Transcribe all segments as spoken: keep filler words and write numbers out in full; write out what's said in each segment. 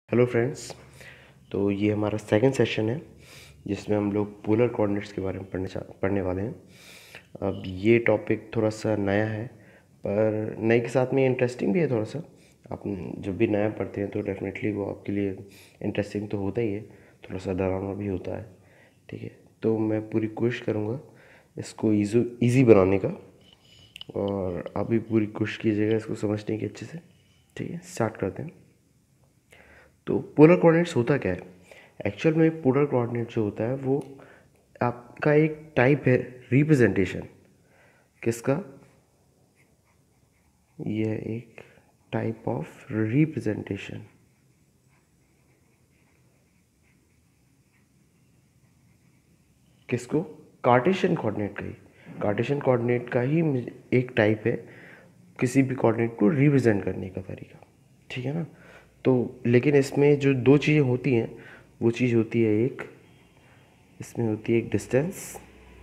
Hello friends. तो ये हमारा सेकंड सेशन है जिसमें हम लोग पोलर कोऑर्डिनेट्स के बारे में पढ़ने चा पढ़ने वाले हैं। अब ये टॉपिक थोड़ा सा नया है, पर नए के साथ में इंटरेस्टिंग भी है थोड़ा सा। आप जब भी नया पढ़ते हैं तो डेफिनेटली वो आपके लिए इंटरेस्टिंग तो होता ही है, थोड़ा सा डरावना भी होता है। ठीक है, तो मैं पूरी कोशिश करूँगा इसको ईज़ी ईज़ी बनाने का, और आप भी पूरी कोशिश कीजिएगा इसको समझने की अच्छे से। ठीक है, स्टार्ट करते हैं। तो पोलर कोऑर्डिनेट्स होता क्या है? एक्चुअल में पोलर कोऑर्डिनेट जो होता है वो आपका एक टाइप है रिप्रेजेंटेशन। किसका? यह एक टाइप ऑफ रिप्रेजेंटेशन। किसको? कार्टेशियन कोऑर्डिनेट का ही कार्टेशियन कोऑर्डिनेट का ही एक टाइप है किसी भी कोऑर्डिनेट को रिप्रेजेंट करने का तरीका। ठीक है ना? तो लेकिन इसमें जो दो चीज़ें होती हैं वो चीज़ होती है, एक इसमें होती है एक डिस्टेंस,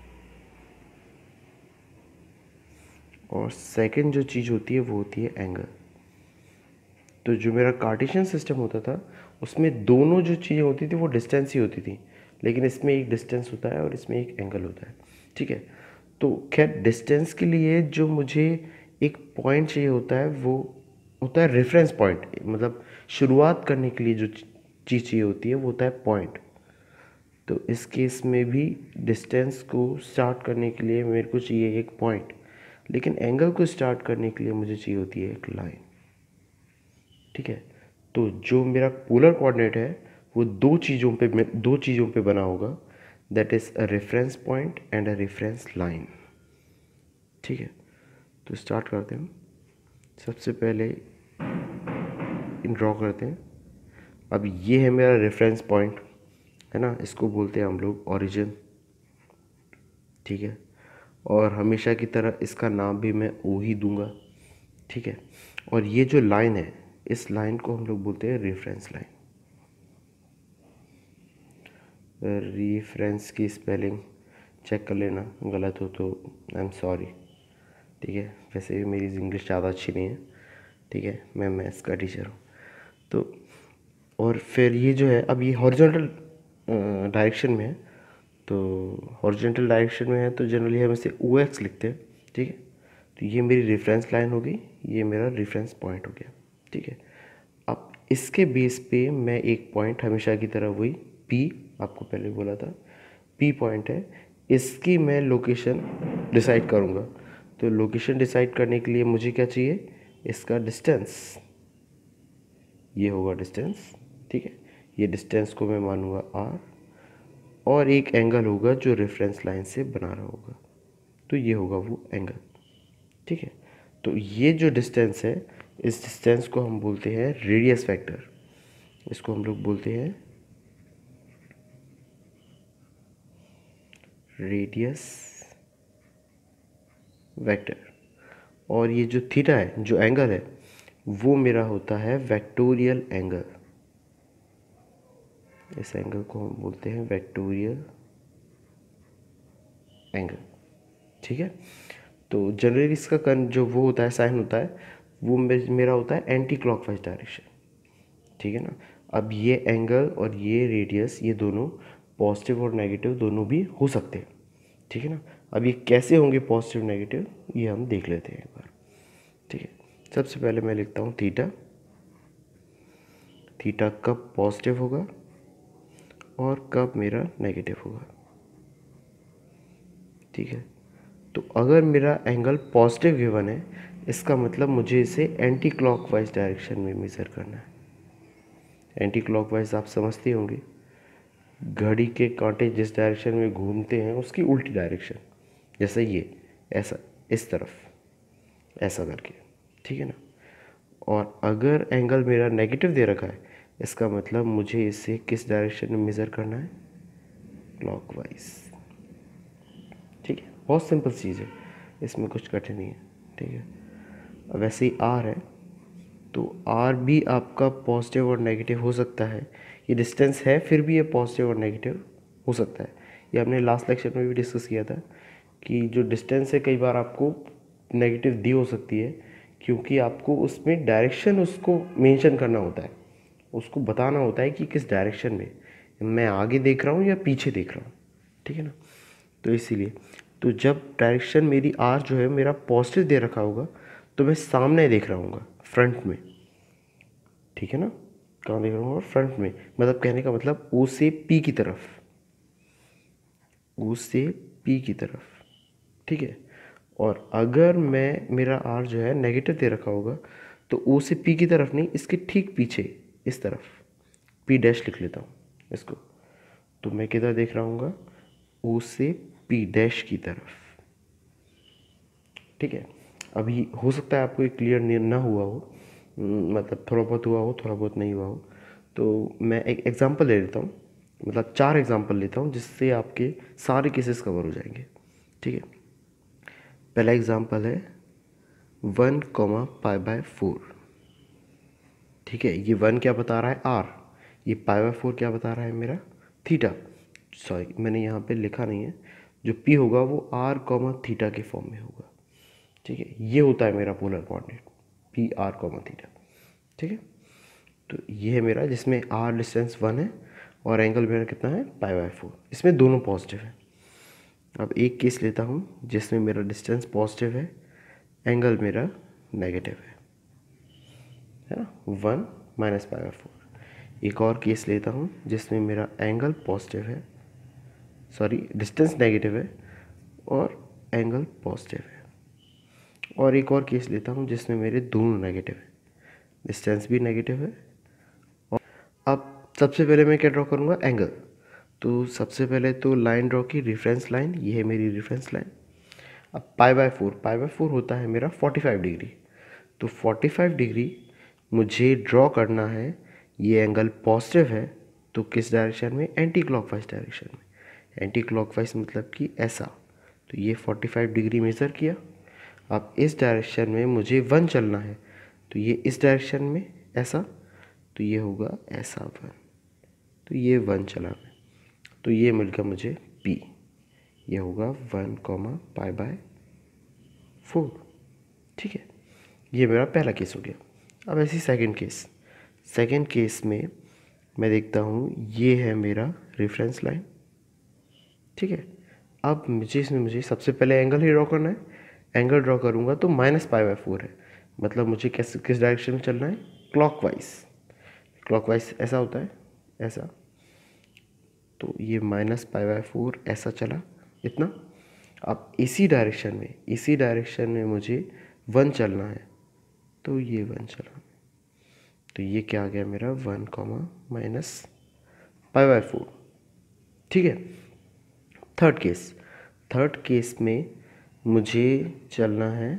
और सेकंड जो चीज़ होती है वो होती है एंगल। तो जो मेरा कार्टेशियन सिस्टम होता था उसमें दोनों जो चीज़ें होती थी वो डिस्टेंस ही होती थी, लेकिन इसमें एक डिस्टेंस होता है और इसमें एक एंगल होता है। ठीक है, तो खैर डिस्टेंस के लिए जो मुझे एक पॉइंट चाहिए होता है वो होता है रेफरेंस पॉइंट। मतलब शुरुआत करने के लिए जो चीज़ चाहिए होती है वो होता है पॉइंट। तो इस केस में भी डिस्टेंस को स्टार्ट करने के लिए मेरे को चाहिए एक पॉइंट, लेकिन एंगल को स्टार्ट करने के लिए मुझे चाहिए होती है एक लाइन। ठीक है, तो जो मेरा पोलर कोऑर्डिनेट है वो दो चीज़ों पे दो चीज़ों पे बना होगा, that is a reference point and a reference line. ठीक है, तो स्टार्ट करते हैं। सबसे पहले इन ड्रॉ करते हैं। अब ये है मेरा रेफरेंस पॉइंट, है ना, इसको बोलते हैं हम लोग ओरिजिन। ठीक है, और हमेशा की तरह इसका नाम भी मैं ओ ही दूंगा। ठीक है, और ये जो लाइन है इस लाइन को हम लोग बोलते हैं रेफरेंस लाइन। रेफरेंस की स्पेलिंग चेक कर लेना, गलत हो तो आई एम सॉरी। ठीक है, वैसे भी मेरी इंग्लिश ज़्यादा अच्छी नहीं है। ठीक है, मैं मैथ्स का टीचर हूँ। तो और फिर ये जो है, अब ये हॉरिजॉन्टल डायरेक्शन में है, तो हॉरिजॉन्टल डायरेक्शन में है तो जनरली हम इसे ओ एक्स लिखते हैं। ठीक है, तो ये मेरी रेफरेंस लाइन हो गई, ये मेरा रेफरेंस पॉइंट हो गया। ठीक है, अब इसके बेस पे मैं एक पॉइंट हमेशा की तरह वही पी, आपको पहले बोला था पी पॉइंट है, इसकी मैं लोकेशन डिसाइड करूँगा। तो लोकेशन डिसाइड करने के लिए मुझे क्या चाहिए? इसका डिस्टेंस, ये होगा डिस्टेंस। ठीक है, ये डिस्टेंस को मैं मानूंगा आर, और एक एंगल होगा जो रेफरेंस लाइन से बना रहा होगा, तो ये होगा वो एंगल। ठीक है, तो ये जो डिस्टेंस है इस डिस्टेंस को हम बोलते हैं रेडियस वेक्टर। इसको हम लोग बोलते हैं रेडियस वेक्टर। और ये जो थीटा है, जो एंगल है, वो मेरा होता है वेक्टोरियल एंगल। इस एंगल को हम बोलते हैं वेक्टोरियल एंगल। ठीक है, तो जनरली इसका कन जो वो होता है साइन होता है वो मेरा होता है एंटी क्लॉकवाइज डायरेक्शन। ठीक है ना, अब ये एंगल और ये रेडियस ये दोनों पॉजिटिव और नेगेटिव दोनों भी हो सकते हैं। ठीक है ना, अब ये कैसे होंगे पॉजिटिव नेगेटिव ये हम देख लेते हैं एक बार। ठीक है, सबसे पहले मैं लिखता हूँ थीटा। थीटा कब पॉजिटिव होगा और कब मेरा नेगेटिव होगा? ठीक है, तो अगर मेरा एंगल पॉजिटिव गिवन है इसका मतलब मुझे इसे एंटी क्लॉकवाइज डायरेक्शन में मेज़र करना है। एंटी क्लॉकवाइज आप समझते होंगे, घड़ी के कांटे जिस डायरेक्शन में घूमते हैं उसकी उल्टी डायरेक्शन, जैसे ये ऐसा इस तरफ ऐसा करके। ठीक है ना, और अगर एंगल मेरा नेगेटिव दे रखा है इसका मतलब मुझे इसे किस डायरेक्शन में मेज़र करना है? क्लॉकवाइज। ठीक है, बहुत सिंपल चीज़ है, इसमें कुछ कठिन नहीं है। ठीक है, अब वैसे ही आर है तो आर भी आपका पॉजिटिव और नेगेटिव हो सकता है। ये डिस्टेंस है फिर भी ये पॉजिटिव और नेगेटिव हो सकता है। ये हमने लास्ट लेक्चर में भी डिस्कस किया था कि जो डिस्टेंस है कई बार आपको नेगेटिव दी हो सकती है, क्योंकि आपको उसमें डायरेक्शन उसको मेंशन करना होता है उसको बताना होता है कि किस डायरेक्शन में मैं आगे देख रहा हूँ या पीछे देख रहा हूँ, ठीक है ना। तो इसीलिए तो जब डायरेक्शन मेरी आर जो है मेरा पॉजिटिव दे रखा होगा तो मैं सामने देख रहा हूँ, फ्रंट में, ठीक है ना। कहाँ देख रहा हूँ? फ्रंट में, मतलब कहने का मतलब ओ से पी की तरफ, ओ से पी की तरफ, ठीक है। और अगर मैं मेरा आर जो है नेगेटिव दे रखा होगा तो ओ से पी की तरफ नहीं, इसके ठीक पीछे इस तरफ पी डैश लिख लेता हूँ इसको। तो मैं किधर देख रहा हूँ? ओ से पी डैश की तरफ, ठीक है। अभी हो सकता है आपको ये क्लियर ना हुआ हो, मतलब थोड़ा बहुत हुआ हो, थोड़ा बहुत नहीं हुआ हो। तो मैं एक एग्जांपल ले लेता हूँ, मतलब चार एग्जांपल लेता हूँ जिससे आपके सारे केसेस कवर हो जाएंगे, ठीक है। पहला एग्जांपल है one comma pi by four, ठीक है। ये वन क्या बता रहा है? आर। ये पाई बाय फोर क्या बता रहा है? मेरा थीटा। सॉरी, मैंने यहाँ पे लिखा नहीं है। जो पी होगा वो आर कॉमा थीटा के फॉर्म में होगा, ठीक है। ये होता है मेरा polar coordinate, P R comma theta, ठीक है। तो ये है मेरा, जिसमें आर डिस्टेंस वन है और एंगल मेरा कितना है? Pi by four. इसमें दोनों पॉजिटिव है। अब एक केस लेता हूँ जिसमें मेरा डिस्टेंस पॉजिटिव है, एंगल मेरा नेगेटिव है, है ना, one minus pi by four. एक और केस लेता हूँ जिसमें मेरा एंगल पॉजिटिव है, सॉरी डिस्टेंस नेगेटिव है और एंगल पॉजिटिव है। और एक और केस लेता हूँ जिसमें मेरे दोनों नेगेटिव है, डिस्टेंस भी नेगेटिव है। और अब सबसे पहले मैं क्या ड्रॉ करूँगा? एंगल। तो सबसे पहले तो लाइन ड्रॉ की, रेफरेंस लाइन, ये है मेरी रेफरेंस लाइन। अब pi by four, pi by four होता है मेरा फोर्टी फाइव डिग्री। तो फोर्टी फाइव डिग्री मुझे ड्रॉ करना है। ये एंगल पॉजिटिव है तो किस डायरेक्शन में? एंटी क्लॉकवाइज डायरेक्शन में। एंटी क्लॉकवाइज मतलब कि ऐसा। तो ये फोर्टी फाइव डिग्री मेज़र किया। अब इस डायरेक्शन में मुझे वन चलना है, तो ये इस डायरेक्शन में ऐसा, तो ये होगा ऐसा वन, तो ये वन चला मैं, तो ये मिल गया मुझे पी। ये होगा one comma pi by four, ठीक है। ये मेरा पहला केस हो गया। अब ऐसी सेकंड केस, सेकंड केस में मैं देखता हूँ ये है मेरा रेफरेंस लाइन, ठीक है। अब मुझे इसमें मुझे सबसे पहले एंगल ही ड्रॉ करना है। एंगल ड्रॉ करूँगा तो माइनस पाई बाय फोर है, मतलब मुझे किस किस डायरेक्शन में चलना है? क्लॉकवाइज। क्लॉकवाइज ऐसा होता है, ऐसा। तो ये माइनस पाई बाय फोर ऐसा चला, इतना। अब इसी डायरेक्शन में, इसी डायरेक्शन में मुझे वन चलना है, तो ये वन चला, तो ये क्या आ गया मेरा? One comma minus pi by four, ठीक है। थर्ड केस, थर्ड केस में मुझे चलना है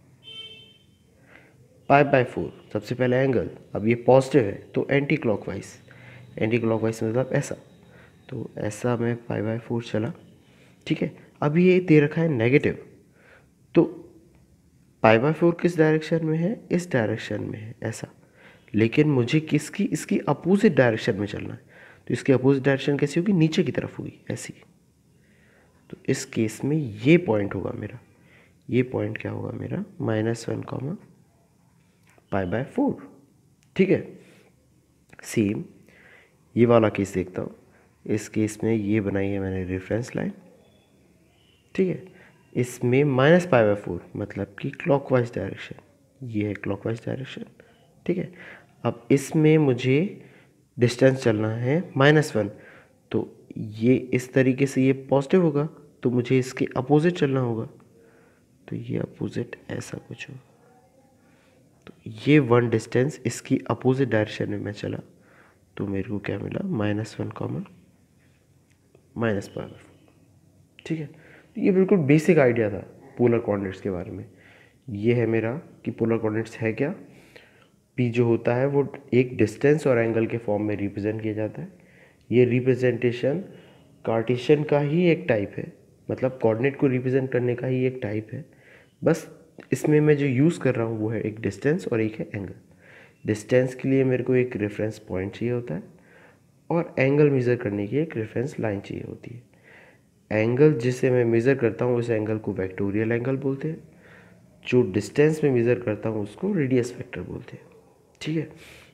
पाई बाय फोर। सबसे पहले एंगल, अब ये पॉजिटिव है तो एंटी क्लॉकवाइज, एंटी क्लॉकवाइज मतलब ऐसा, तो ऐसा मैं पाई बाय फोर चला, ठीक है। अब ये दे रखा है नेगेटिव, तो पाई बाय फोर किस डायरेक्शन में है? इस डायरेक्शन में है, ऐसा। लेकिन मुझे किसकी? इसकी अपोजिट डायरेक्शन में चलना है, तो इसकी अपोजिट डायरेक्शन कैसी होगी? नीचे की तरफ होगी, ऐसी। तो इस केस में ये पॉइंट होगा मेरा, ये पॉइंट क्या होगा मेरा? Minus one comma pi by four, ठीक है। सेम ये वाला केस देखता हूँ। इस केस में ये बनाई है मैंने रेफरेंस लाइन, ठीक है। इसमें माइनस पाई बाय फोर मतलब कि क्लॉकवाइज डायरेक्शन, ये है क्लॉकवाइज डायरेक्शन, ठीक है। अब इसमें मुझे डिस्टेंस चलना है माइनस वन, तो ये इस तरीके से ये पॉजिटिव होगा, तो मुझे इसके अपोजिट चलना होगा, तो ये अपोजिट ऐसा कुछ हो, तो ये वन डिस्टेंस इसकी अपोजिट डायरेक्शन में मैं चला, तो मेरे को क्या मिला? Minus one common minus pi by four, ठीक है। तो ये बिल्कुल बेसिक आइडिया था पोलर कोऑर्डिनेट्स के बारे में। ये है मेरा कि पोलर कोऑर्डिनेट्स है क्या। पी जो होता है वो एक डिस्टेंस और एंगल के फॉर्म में रिप्रेजेंट किया जाता है। ये रिप्रेजेंटेशन कार्टेशियन का ही एक टाइप है, मतलब कोऑर्डिनेट को रिप्रेजेंट करने का ही एक टाइप है। बस इसमें मैं जो यूज़ कर रहा हूँ वो है एक डिस्टेंस और एक है एंगल। डिस्टेंस के लिए मेरे को एक रेफरेंस पॉइंट चाहिए होता है और एंगल मेज़र करने की एक रेफरेंस लाइन चाहिए होती है। एंगल जिसे मैं मेज़र करता हूँ उस एंगल को वेक्टोरियल एंगल बोलते हैं। जो डिस्टेंस में मेज़र करता हूँ उसको रेडियस वेक्टर बोलते हैं, ठीक है।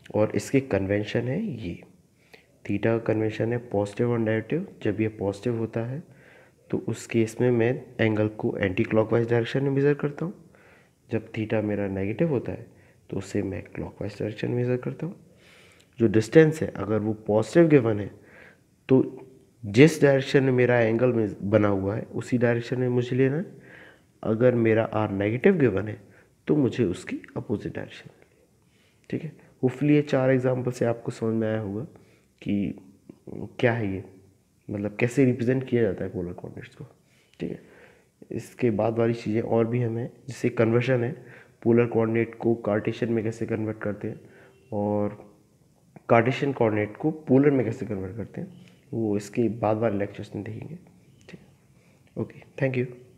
और इसके कन्वेंशन है ये, थीटा का कन्वेंशन है पॉजिटिव और नेगेटिव। जब ये पॉजिटिव होता है तो उस केस में मैं एंगल को एंटी क्लॉकवाइज डायरेक्शन में मेज़र करता हूँ। जब थीटा मेरा नेगेटिव होता है तो उसे मैं क्लॉकवाइज डायरेक्शन में मेज़र करता हूँ। जो डिस्टेंस है अगर वो पॉजिटिव गिवन है तो जिस डायरेक्शन में मेरा एंगल में बना हुआ है उसी डायरेक्शन में मुझे लेना है। अगर मेरा आर नेगेटिव गिवन है तो मुझे उसकी अपोजिट डायरेक्शन में, ठीक है। होपफुली ये चार एग्जाम्पल से आपको समझ में आया होगा कि क्या है ये, मतलब कैसे रिप्रेजेंट किया जाता है पोलर कोऑर्डिनेट्स को, ठीक है। इसके बाद वाली चीज़ें और भी हमें, जैसे कन्वर्शन है, पोलर कोऑर्डिनेट को कार्टेशियन में कैसे कन्वर्ट करते हैं और कार्टेशियन कोऑर्डिनेट को पोलर में कैसे कन्वर्ट करते हैं, वो इसके बाद वाले लेक्चर्स में देखेंगे, ठीक है। Okay, thank you.